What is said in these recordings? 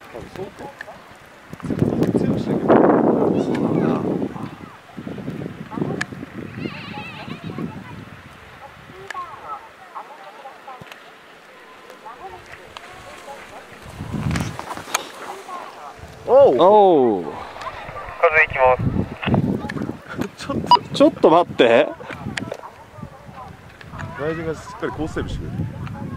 相当強しだけど。 そうなんだ。 おう。 おお。 風行きます。 ちょっと待って。 外人がしっかりコースセーブしてくれる。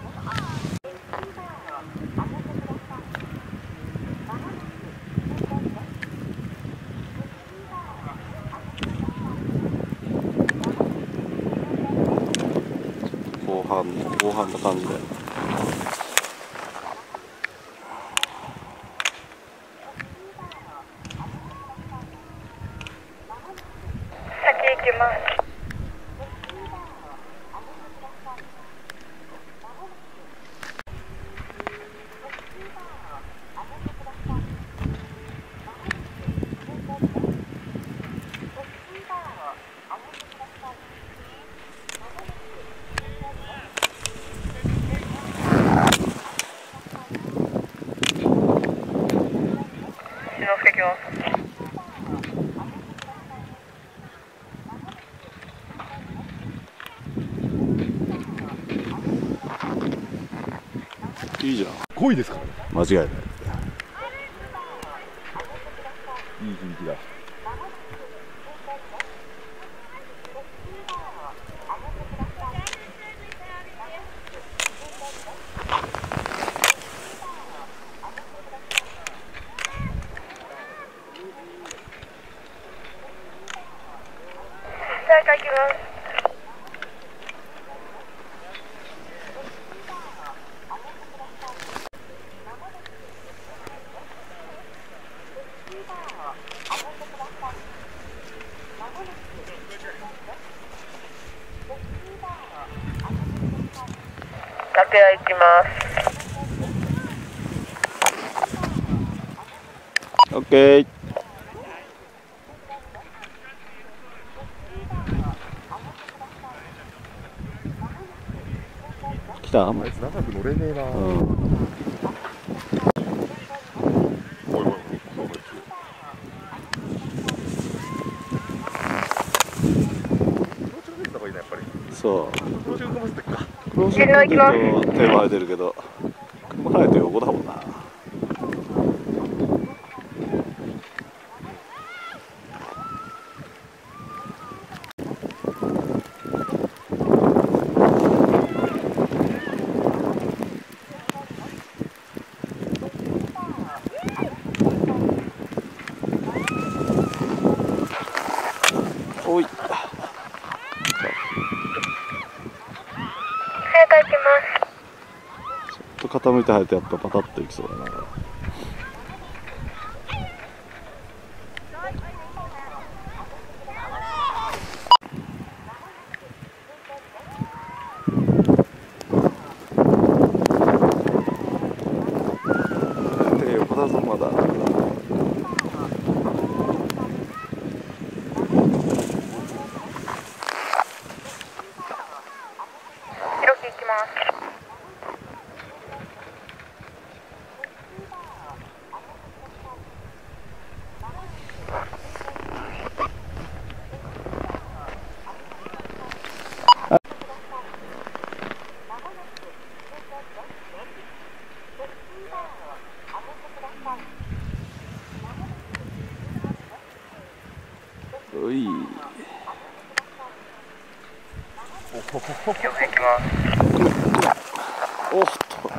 後半の感じで。 先行きます。篠介行きます。 いいじゃん。 5位ですからね。 間違いない。 いい響きだ。 再開行きます。楽屋行きます。 オッケー。来た。 あいつ長く乗れねえな。 うん。 おいおいおい。 そう。 標準込ませてっか。 黒潮込んでると手前出るけど、熊生えて横だもんな。おい。 早く行きます。 ちょっと傾いて入るとやっぱパタッといきそうだな。手横だぞまだ。 広く行きます。 おい。 気をつけてきます。 おっと。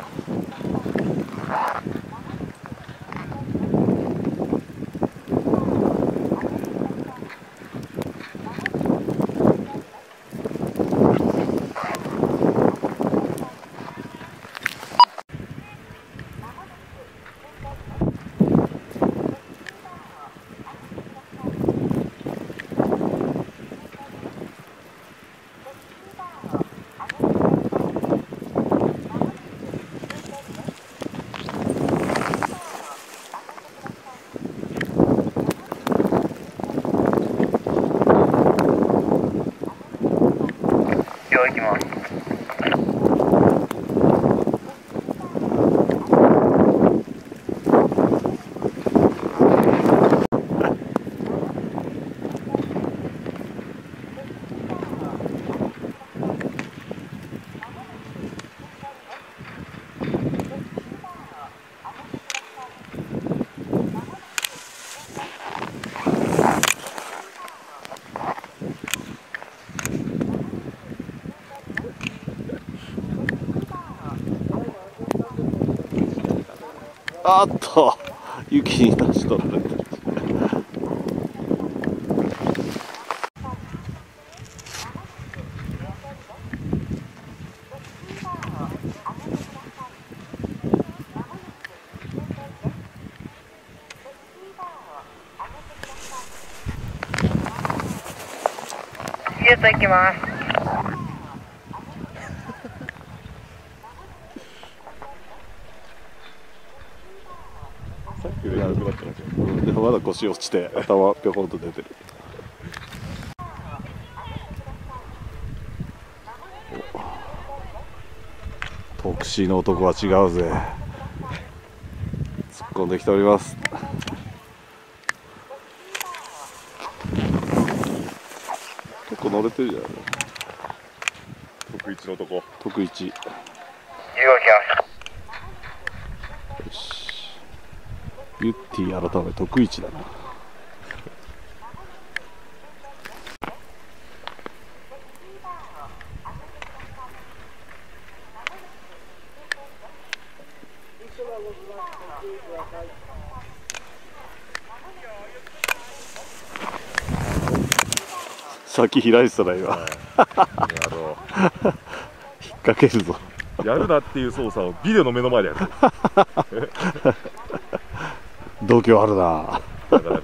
あっと雪に立ち取られてる。 シュートいきます。 さっきより悪くなってますよ。 でもまだ腰落ちて頭ぴょこんと出てる。特殊の男は違うぜ。突っ込んできております。結構乗れてるじゃん。 特一のとこ。 特一。よ 15いきます。 し。ユッティ改め特一だな。先開いてたな今。引っ掛けるぞ。 やるなっていう操作をビデオの目の前でやる。 度胸あるな。 なかなか